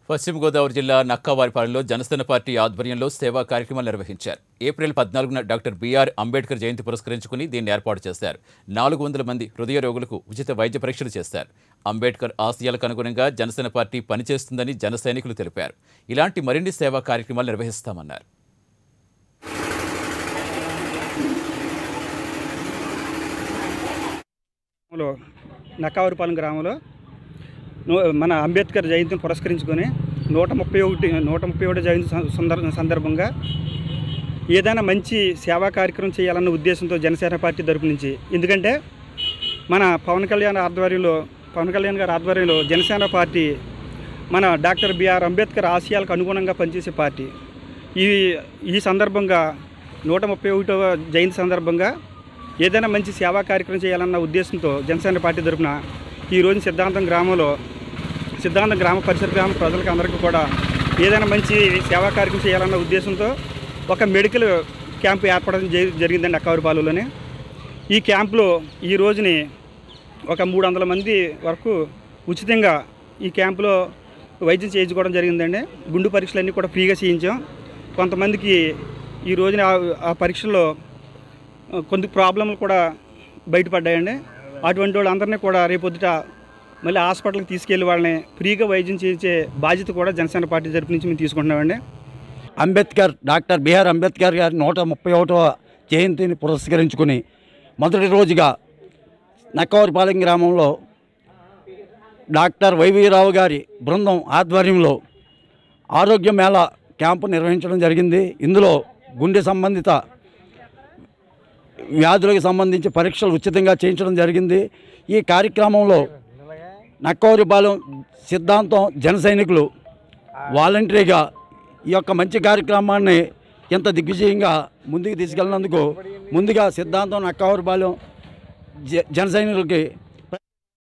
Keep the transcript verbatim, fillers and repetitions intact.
పశ్చిమ గోదావరి జిల్లా నక్కవారిపాలెంలో జనసేన పార్టీ ఆధ్వర్యంలో సేవా కార్యక్రమాలు నిర్వహించారు. ఏప్రిల్ పద్నాలుగున డాక్టర్ బిఆర్ అంబేద్కర్ జయంతి పురస్కరించుకుని దీన్ని ఏర్పాటు చేశారు. నాలుగు వందల మంది హృదయ రోగులకు ఉచిత వైద్య పరీక్షలు చేశారు. అంబేద్కర్ ఆశయాలకు అనుగుణంగా జనసేన పార్టీ పనిచేస్తుందని జన సైనికులు తెలిపారు. ఇలాంటి మరిన్ని సేవా కార్యక్రమాలు నిర్వహిస్తామన్నారు. నక్కవారిపాలెం గ్రామంలో మన అంబేద్కర్ జయంతిని పురస్కరించుకొని నూట ముప్పై ఒకటి నూట ముప్పై ఒకటి జయంతి సందర్భ సందర్భంగా ఏదైనా మంచి సేవా కార్యక్రమం చేయాలన్న ఉద్దేశంతో జనసేన పార్టీ తరపు నుంచి, ఎందుకంటే మన పవన్ కళ్యాణ్ ఆధ్వర్యంలో పవన్ కళ్యాణ్ గారి ఆధ్వర్యంలో జనసేన పార్టీ మన డాక్టర్ బిఆర్ అంబేద్కర్ ఆశయాలకు అనుగుణంగా పనిచేసే పార్టీ. ఈ ఈ సందర్భంగా నూట ముప్పై ఒకటవ జయంతి సందర్భంగా ఏదైనా మంచి సేవా కార్యక్రమం చేయాలన్న ఉద్దేశంతో జనసేన పార్టీ తరపున ఈరోజు సిద్ధాంతం గ్రామంలో సిద్ధాంతం గ్రామ పరిసర గ్రామ ప్రజలకు అందరికీ కూడా ఏదైనా మంచి సేవా కార్యక్రమం చేయాలన్న ఉద్దేశంతో ఒక మెడికల్ క్యాంప్ ఏర్పడడం జరిగిందండి నక్కవారిపాలెంలోనే. ఈ క్యాంపులో ఈ రోజుని ఒక మూడు వందల మంది వరకు ఉచితంగా ఈ క్యాంపులో వైద్యం చేయించుకోవడం జరిగిందండి. గుండు పరీక్షలన్నీ కూడా ఫ్రీగా చేయించాం. కొంతమందికి ఈ రోజున ఆ పరీక్షల్లో కొన్ని ప్రాబ్లంలు కూడా బయటపడ్డాయండి. అటువంటి వాళ్ళందరినీ కూడా రేపొద్దుట మళ్ళీ హాస్పిటల్కి తీసుకెళ్లి వాళ్ళని ఫ్రీగా వైద్యం చేయించే బాధ్యత కూడా జనసేన పార్టీ తరపు నుంచి మేము తీసుకుంటున్నామండి. అంబేద్కర్ డాక్టర్ బిఆర్ అంబేద్కర్ గారి నూట ముప్పై ఒకటవ జయంతిని పురస్కరించుకుని మొదటి రోజుగా నక్కవారిపాలెం గ్రామంలో డాక్టర్ వైవీరావు గారి బృందం ఆధ్వర్యంలో ఆరోగ్య మేళా క్యాంపు నిర్వహించడం జరిగింది. ఇందులో గుండె సంబంధిత వ్యాధులకు సంబంధించి పరీక్షలు ఉచితంగా చేయించడం జరిగింది. ఈ కార్యక్రమంలో నక్కవారిపాలెం సిద్ధాంతం జన సైనికులు వాలంటరీగా ఈ యొక్క మంచి కార్యక్రమాన్ని ఇంత దిగ్విజయంగా ముందుకు తీసుకెళ్ళినందుకు ముందుగా సిద్ధాంతం నక్కవారిపాలెం జన సైనికులకి